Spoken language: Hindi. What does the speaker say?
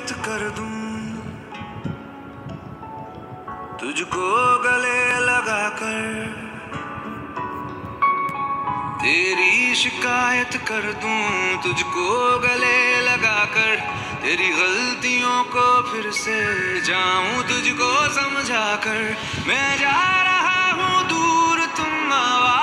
शिकायत कर दूं, तुझको गले लगा कर तेरी शिकायत कर दूं, तुझको गले लगा कर तेरी गलतियों को फिर से जाऊं तुझको समझा कर। मैं जा रहा हूँ दूर, तुम आवाज